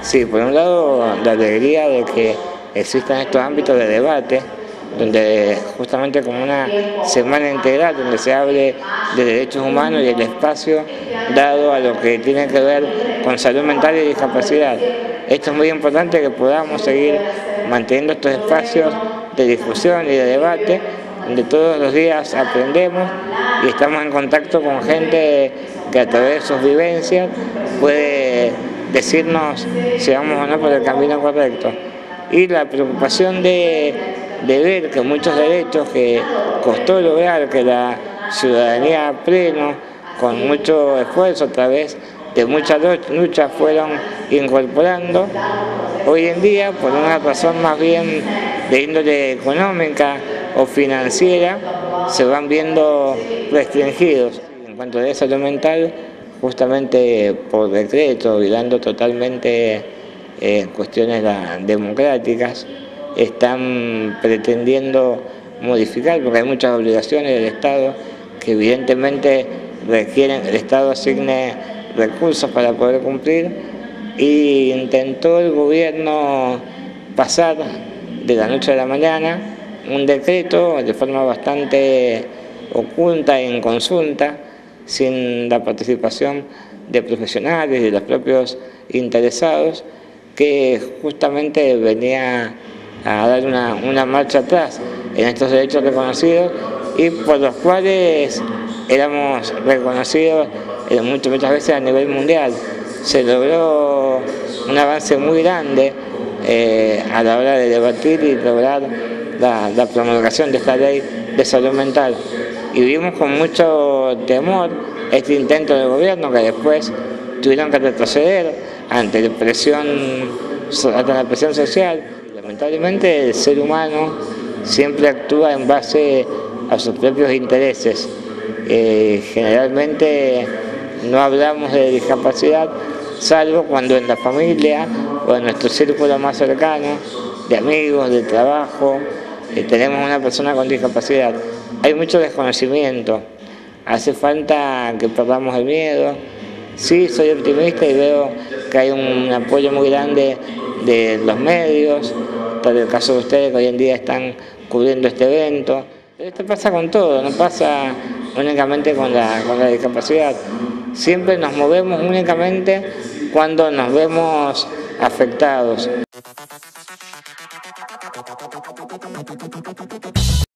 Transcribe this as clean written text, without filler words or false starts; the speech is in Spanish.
Sí, por un lado, la alegría de que existan estos ámbitos de debate, donde justamente como una semana integral, donde se hable de derechos humanos y el espacio dado a lo que tiene que ver con salud mental y discapacidad. Esto es muy importante, que podamos seguir manteniendo estos espacios de discusión y de debate, donde todos los días aprendemos y estamos en contacto con gente que a través de sus vivencias puede decirnos si vamos o no por el camino correcto. Y la preocupación de ver que muchos derechos que costó lograr que la ciudadanía pleno, con mucho esfuerzo a través de muchas luchas, fueron incorporando, hoy en día, por una razón más bien de índole económica o financiera, se van viendo restringidos. En cuanto a la salud mental, justamente por decreto, olvidando totalmente cuestiones democráticas, están pretendiendo modificar, porque hay muchas obligaciones del Estado que evidentemente requieren que el Estado asigne recursos para poder cumplir, y intentó el gobierno pasar de la noche a la mañana un decreto de forma bastante oculta e inconsulta, sin la participación de profesionales y de los propios interesados, que justamente venía a dar una marcha atrás en estos derechos reconocidos y por los cuales éramos reconocidos muchas veces a nivel mundial. Se logró un avance muy grande a la hora de debatir y lograr la promulgación de esta ley de salud mental. Y vimos con mucho temor este intento del gobierno, que después tuvieron que retroceder ante la presión social. Lamentablemente el ser humano siempre actúa en base a sus propios intereses. Generalmente no hablamos de discapacidad, salvo cuando en la familia o en nuestro círculo más cercano, de amigos, de trabajo, tenemos una persona con discapacidad. Hay mucho desconocimiento, hace falta que perdamos el miedo. Sí, soy optimista y veo que hay un apoyo muy grande de los medios, por el caso de ustedes que hoy en día están cubriendo este evento. Pero esto pasa con todo, no pasa únicamente con la discapacidad. Siempre nos movemos únicamente cuando nos vemos afectados.